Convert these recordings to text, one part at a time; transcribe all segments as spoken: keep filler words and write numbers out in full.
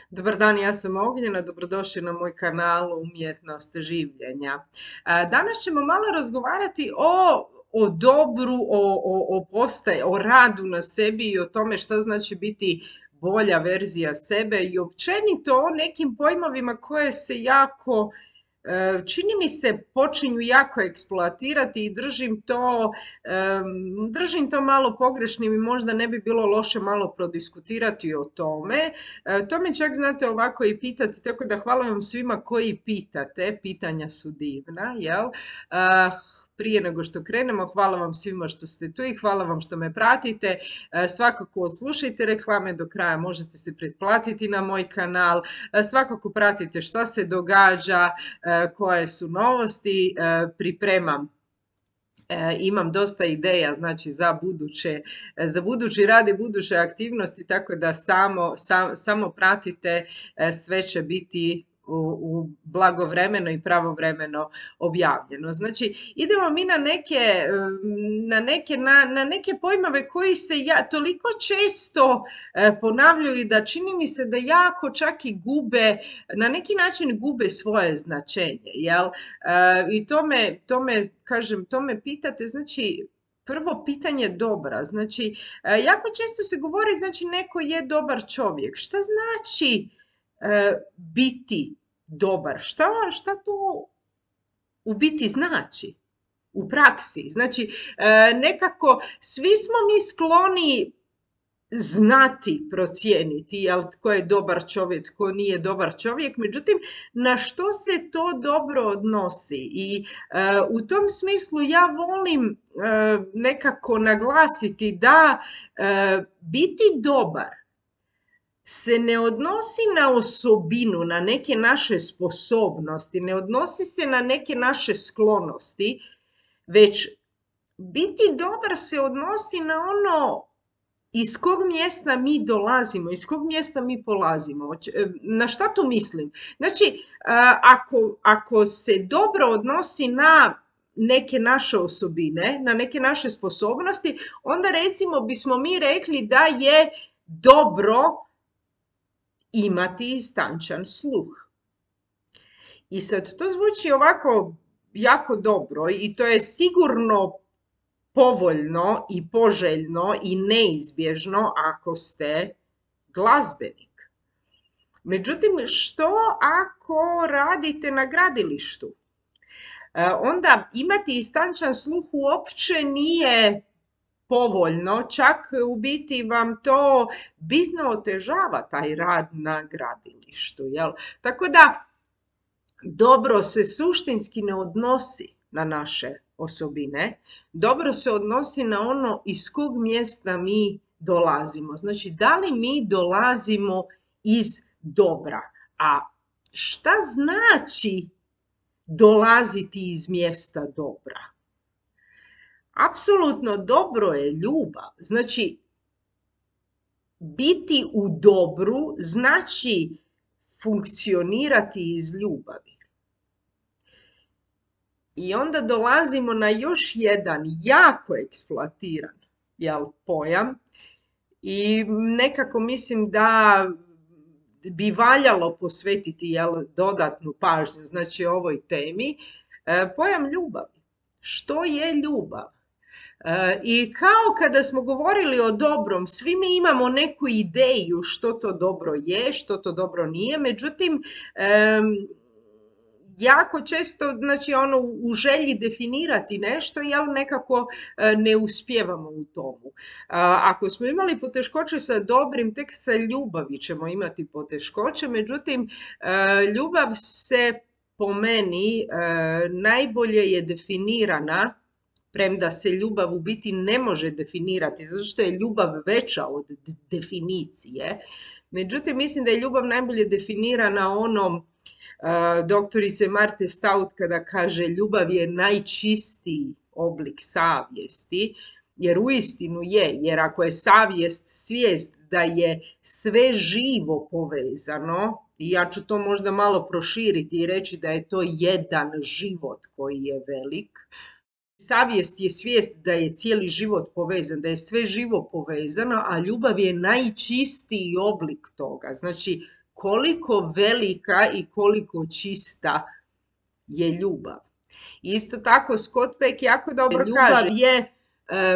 Dobar dan, ja sam Ognjena, dobrodošli na moj kanal Umjetnost življenja. A, Danas ćemo malo razgovarati o, o dobru, o, o, o, postaj, o radu na sebi i o tome šta znači biti bolja verzija sebe i općenito o nekim pojmovima koje se jako E, čini mi se počinju jako eksploatirati i držim to, em, držim to malo pogrešnim i možda ne bi bilo loše malo prodiskutirati o tome. E, to me čak znate ovako i pitati, tako da hvala vam svima koji pitate, pitanja su divna, jel? E, prije nego što krenemo, hvala vam svima što ste tu i hvala vam što me pratite. E, svakako slušajte reklame do kraja, možete se pretplatiti na moj kanal, e, svakako pratite šta se događa, koje su novosti, pripremam. Imam dosta ideja, znači za buduće, za budući rad i buduće aktivnosti, tako da samo, sam, samo pratite, sve će biti u, u blagovremeno i pravovremeno objavljeno. Znači, idemo mi na neke, na neke, na, na neke pojmove koji se ja, toliko često ponavljaju da čini mi se da jako čak i gube, na neki način gube svoje značenje, jel? I to me, to me, kažem, to me pitate, znači, prvo pitanje dobra, znači, jako često se govori, znači, neko je dobar čovjek. Šta znači e, biti dobar? Šta, šta to u biti znači u praksi? Znači, e, nekako svi smo mi skloni znati, procijeniti, jel, tko je dobar čovjek, tko nije dobar čovjek, međutim, na što se to dobro odnosi? I e, u tom smislu ja volim e, nekako naglasiti da e, biti dobar se ne odnosi na osobinu, na neke naše sposobnosti, ne odnosi se na neke naše sklonosti, već biti dobar se odnosi na ono iz kog mjesta mi dolazimo, iz kog mjesta mi polazimo. Na šta tu mislim? Znači, ako, ako se dobro odnosi na neke naše osobine, na neke naše sposobnosti, onda recimo bismo mi rekli da je dobro imati istančan sluh. I sad to zvuči ovako jako dobro i to je sigurno povoljno i poželjno i neizbježno ako ste glazbenik. Međutim, što ako radite na gradilištu? Onda imati istančan sluh uopće nije povoljno, čak u biti vam to bitno otežava taj rad na gradilištu. Jel? Tako da dobro se suštinski ne odnosi na naše osobine, dobro se odnosi na ono iz kog mjesta mi dolazimo. Znači, da li mi dolazimo iz dobra? A šta znači dolaziti iz mjesta dobra? Apsolutno dobro je ljubav. Znači, biti u dobru znači funkcionirati iz ljubavi. I onda dolazimo na još jedan jako eksploatiran, jel, pojam i nekako mislim da bi valjalo posvetiti, jel, dodatnu pažnju, znači, ovoj temi, e, pojam ljubavi. Što je ljubav? E, I kao kada smo govorili o dobrom, svi mi imamo neku ideju što to dobro je, što to dobro nije, međutim, e, jako često, znači, ono, u želji definirati nešto, jel, nekako e, ne uspijevamo u tomu. A, ako smo imali poteškoće sa dobrim, tek sa ljubavi ćemo imati poteškoće, međutim, e, ljubav se po meni e, najbolje je definirana, premda se ljubav u biti ne može definirati, zato što je ljubav veća od definicije. Međutim, mislim da je ljubav najbolje definirana onom uh, doktorice Marte Stout kada kaže ljubav je najčistiji oblik savjesti, jer uistinu je, jer ako je savjest svijest da je sve živo povezano, i ja ću to možda malo proširiti i reći da je to jedan život koji je velik. Savjest je svijest da je cijeli život povezan, da je sve živo povezano, a ljubav je najčistiji oblik toga. Znači, koliko velika i koliko čista je ljubav. Isto tako Scott Peck jako dobro kaže, ljubav je e,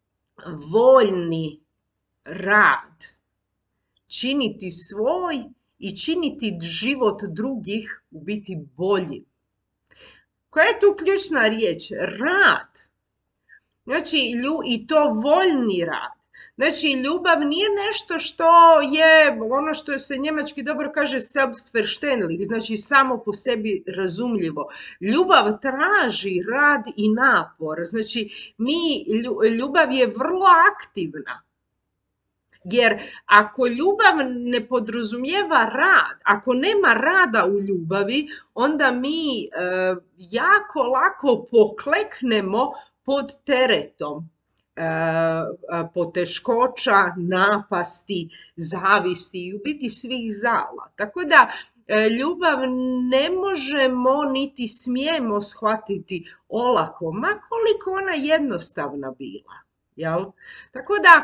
voljni rad, činiti svoj i činiti život drugih u biti bolji. Koja je tu ključna riječ? Rad. Znači, i to voljni rad. Znači, ljubav nije nešto što je, ono što se njemački dobro kaže, selbstverständlich, znači samo po sebi razumljivo. Ljubav traži rad i napor. Znači, mi, ljubav je vrlo aktivna. Jer ako ljubav ne podrazumijeva rad, ako nema rada u ljubavi, onda mi e, jako lako pokleknemo pod teretom e, poteškoća, napasti, zavisti i u biti svih zala. Tako da e, ljubav ne možemo niti smijemo shvatiti olako, ma koliko ona jednostavna bila. Jel? Tako da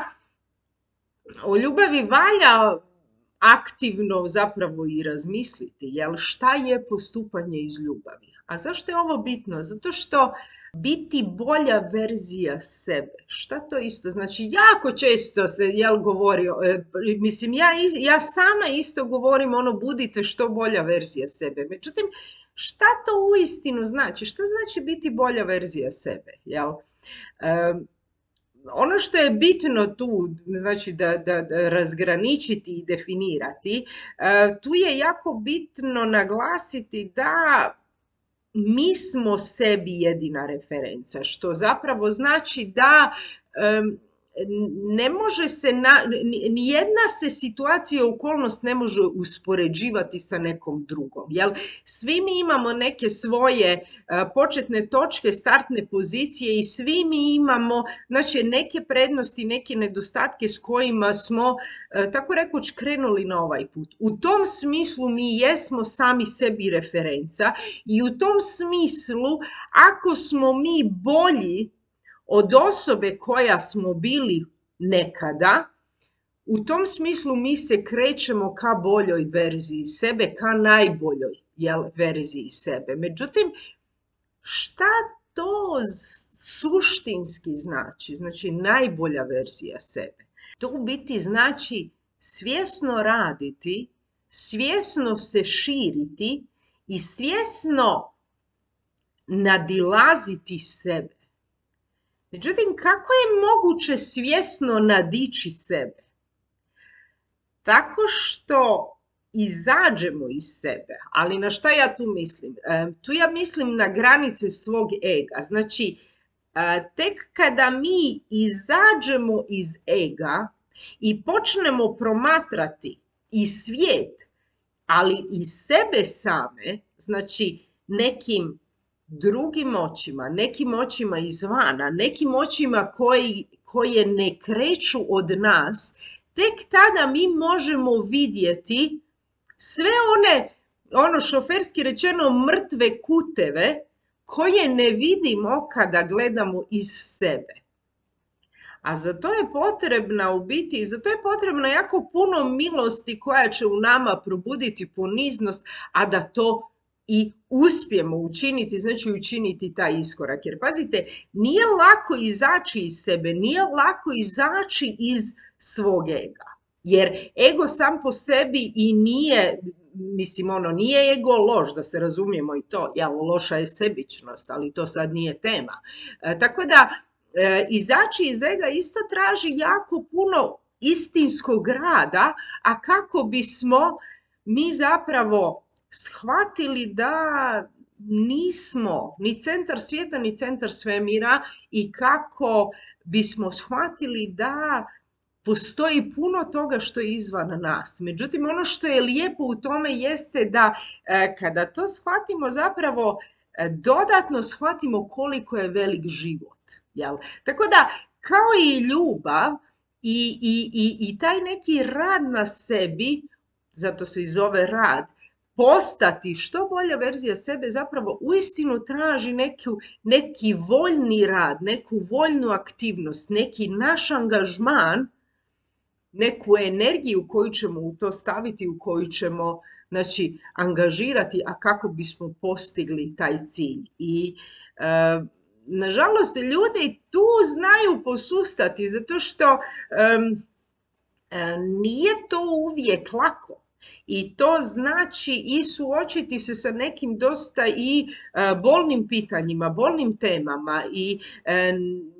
o ljubavi valja aktivno zapravo i razmisliti, jel, šta je postupanje iz ljubavi. A zašto je ovo bitno? Zato što biti bolja verzija sebe. Šta to isto? Znači, jako često se, jel, govori, e, mislim, ja, ja sama isto govorim, ono, budite što bolja verzija sebe. Međutim, šta to uistinu znači? Šta znači biti bolja verzija sebe, jel? E, Ono što je bitno tu, znači da, da, da razgraničiti i definirati, tu je jako bitno naglasiti da mi smo sebi jedina referenca, što zapravo znači da um, ne može se, na, nijedna se situacija i okolnost ne može uspoređivati sa nekom drugom. Jel? Svi mi imamo neke svoje uh, početne točke, startne pozicije i svi mi imamo, znači, neke prednosti, neke nedostatke s kojima smo, uh, tako rekuć, krenuli na ovaj put. U tom smislu mi jesmo sami sebi referenca i u tom smislu, ako smo mi bolji od osobe koja smo bili nekada, u tom smislu mi se krećemo ka boljoj verziji sebe, ka najboljoj, jel, verziji sebe. Međutim, šta to suštinski znači? Znači, najbolja verzija sebe. To u biti znači svjesno raditi, svjesno se širiti i svjesno nadilaziti sebe. Međutim, kako je moguće svjesno nadići sebe? Tako što izađemo iz sebe, ali na šta ja tu mislim? E, tu ja mislim na granice svog ega. Znači, e, tek kada mi izađemo iz ega i počnemo promatrati i svijet, ali i sebe same, znači nekim drugim očima, nekim očima izvana, nekim očima koji, koje ne kreću od nas, tek tada mi možemo vidjeti sve one, ono šoferski rečeno, mrtve kuteve koje ne vidimo kada gledamo iz sebe. A za to je potrebna u biti, za to je potrebno jako puno milosti koja će u nama probuditi poniznost, a da to i uspijemo učiniti, znači učiniti taj iskorak. Jer pazite, nije lako izaći iz sebe, nije lako izaći iz svog ega. Jer ego sam po sebi i nije, mislim, ono, nije ego loš, da se razumijemo i to, jel, loša je sebičnost, ali to sad nije tema. E, tako da, e, izaći iz ega isto traži jako puno istinskog rada, a kako bismo mi zapravo shvatili da nismo ni centar svijeta, ni centar svemira i kako bismo shvatili da postoji puno toga što je izvan nas. Međutim, ono što je lijepo u tome jeste da e, kada to shvatimo, zapravo e, dodatno shvatimo koliko je velik život. Jel? Tako da, kao i ljubav i, i, i, i taj neki rad na sebi, zato se i zove rad, postati što bolja verzija sebe, zapravo uistinu traži neku, neki voljni rad, neku voljnu aktivnost, neki naš angažman neku energiju koju ćemo u to staviti, u koju ćemo znači, angažirati, a kako bismo postigli taj cilj. I e, nažalost, ljudi tu znaju posustati, zato što e, nije to uvijek lako. I to znači i suočiti se sa nekim dosta i e, bolnim pitanjima, bolnim temama i e,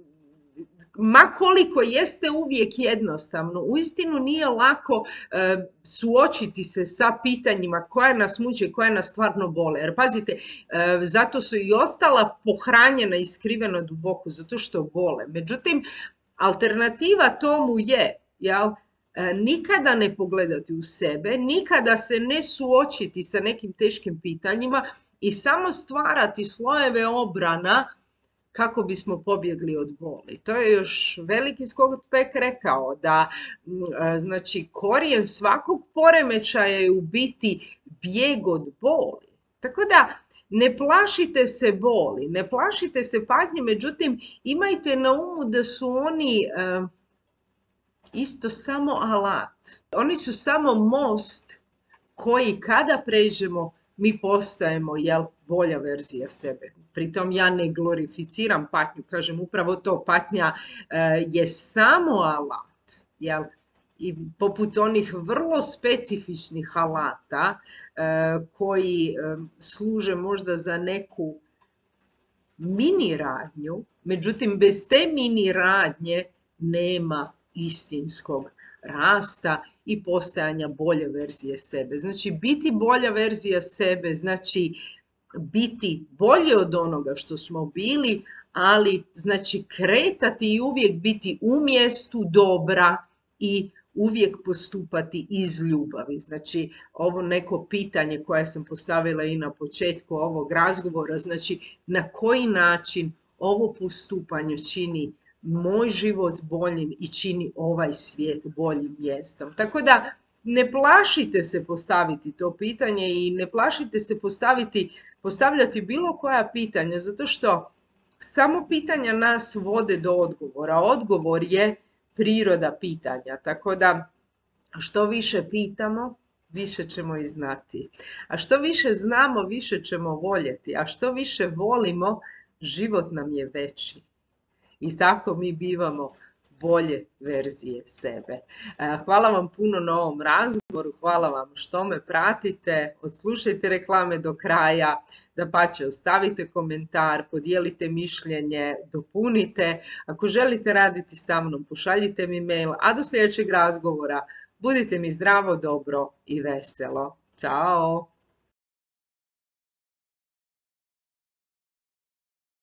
ma koliko jeste uvijek jednostavno, uistinu nije lako e, suočiti se sa pitanjima koja nas muče, koja nas stvarno bole. Jer pazite, e, zato su i ostala pohranjena i skrivena duboko, zato što bole. Međutim, alternativa tomu je, jel, e, nikada ne pogledati u sebe, nikada se ne suočiti sa nekim teškim pitanjima i samo stvarati slojeve obrana kako bismo pobjegli od boli. To je još veliki Scott Peck rekao da znači korijen svakog poremećaja je u biti bijeg od boli. Tako da ne plašite se boli, ne plašite se patnje, međutim imajte na umu da su oni uh, isto samo alat. Oni su samo most koji kada pređemo mi postajemo, jel, bolja verzija sebe. Pritom ja ne glorificiram patnju, kažem upravo to, patnja e, je samo alat, jel? I poput onih vrlo specifičnih alata e, koji e, služe možda za neku mini radnju, međutim bez te mini radnje nema istinskog rasta i postajanja bolje verzije sebe. Znači biti bolja verzija sebe, znači biti bolje od onoga što smo bili, ali znači kretati i uvijek biti u mjestu dobra i uvijek postupati iz ljubavi. Znači ovo neko pitanje koje sam postavila i na početku ovog razgovora, znači na koji način ovo postupanje čini moj život boljim i čini ovaj svijet boljim mjestom. Tako da ne plašite se postaviti to pitanje i ne plašite se postaviti, postavljati bilo koja pitanja, zato što samo pitanja nas vode do odgovora. Odgovor je priroda pitanja. Tako da što više pitamo, više ćemo i znati. A što više znamo, više ćemo voljeti. A što više volimo, život nam je veći. I tako mi bivamo bolje verzije sebe. Hvala vam puno na ovom razgovoru, hvala vam što me pratite, odslušajte reklame do kraja, dapače ostavite komentar, podijelite mišljenje, dopunite. Ako želite raditi sa mnom, pošaljite mi mail, a do sljedećeg razgovora budite mi zdravo, dobro i veselo. Ćao!